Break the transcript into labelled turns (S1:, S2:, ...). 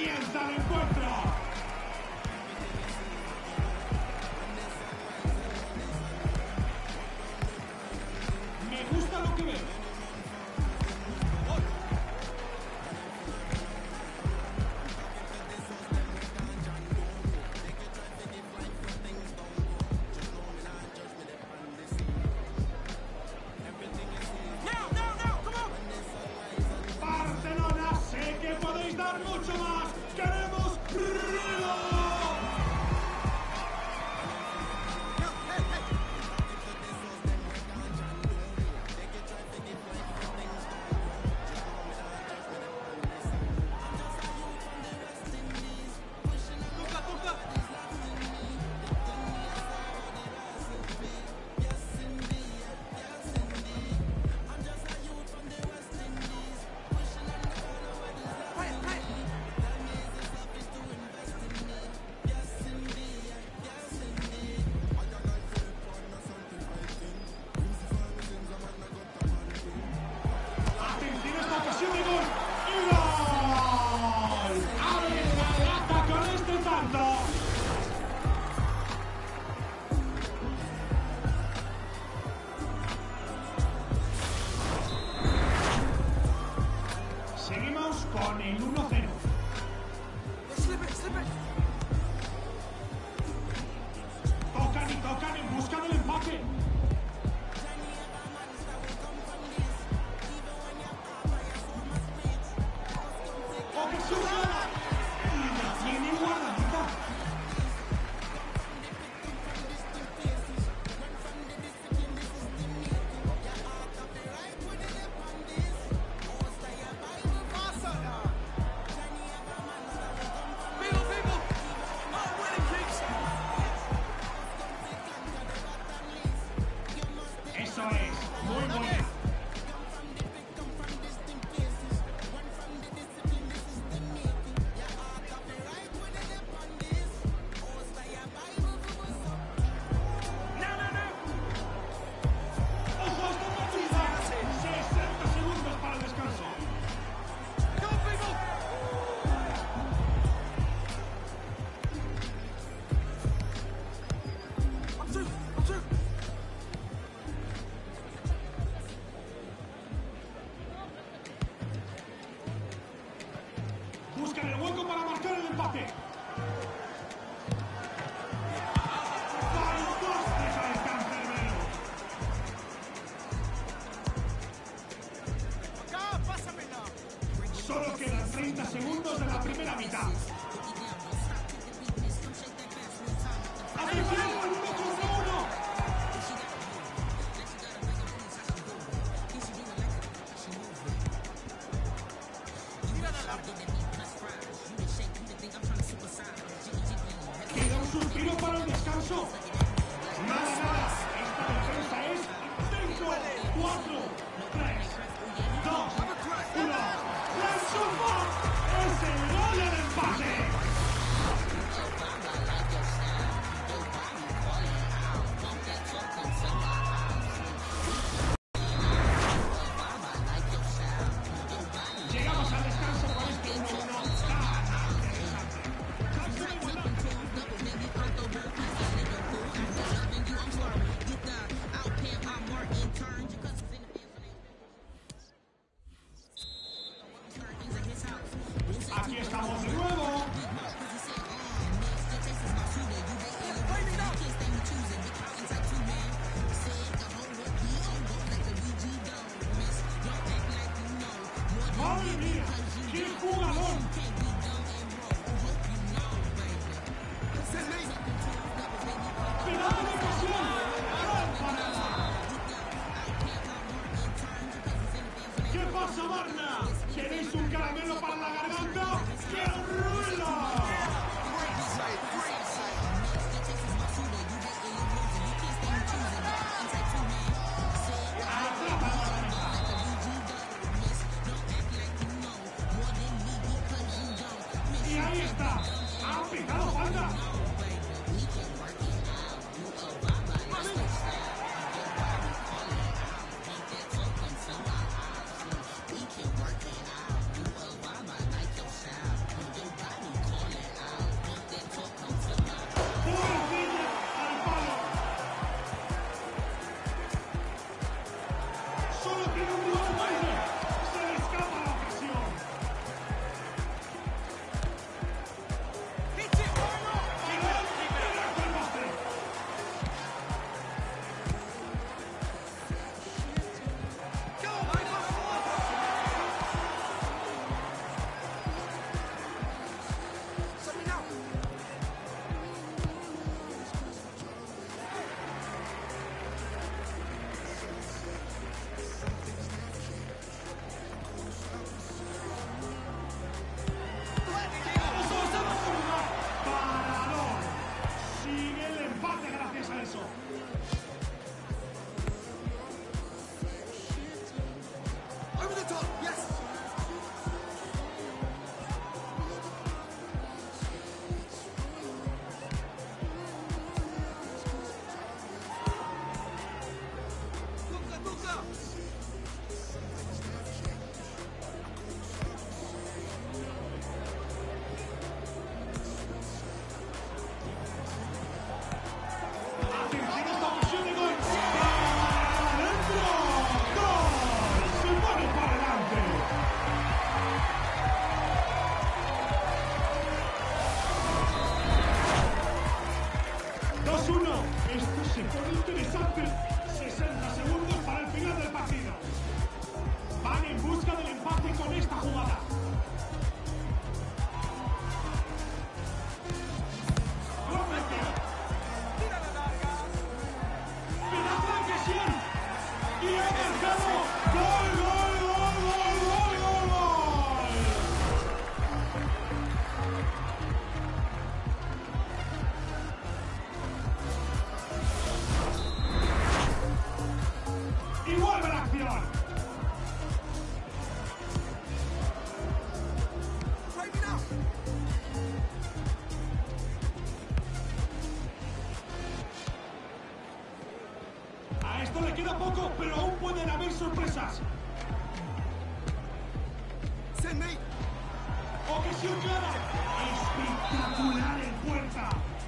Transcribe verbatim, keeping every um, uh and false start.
S1: Comienza el encuentro. Me gusta lo que veo. Barcelona, sé que podéis dar mucho más. ¡Queremos ruido! Atención a esta ocasión de gol. ¡Y gol! ¡Abre la lata con este tanto! Seguimos con el uno cero. Tocan y tocan en busca del empate. ¡Ocasión clara! Y la tiene guardadita. Eso es, muy buena. ¡Ojo, esta partida! sesenta segundos para el descanso. Buscan el hueco para marcar el empate. ¡Fantástica el cancerbero! Solo quedan treinta segundos de la primera mitad. ¡Atención! ¡Uno contra uno! Queda un suspiro para el descanso. Nada, nada. Esta defensa es cinco, cuatro, tres, dos, uno. ¡La enchufa! ¡Es el gol del empate! Llegamos al descanso con este uno uno tan interesante. Aquí estamos de nuevo. ¡Madre mía! ¡Qué jugador! ¡Pedazo de ocasión! ¡Gran parada! ¿Qué pasa, Barna? ¿Queréis un caramelo para la garganta? ¡Quiero ruido! Atrapa la defensa. Y ahí está. Ha pitado falta. le queda poco, pero aún pueden haber sorpresas. Ocasión clara. Espectacular en puerta.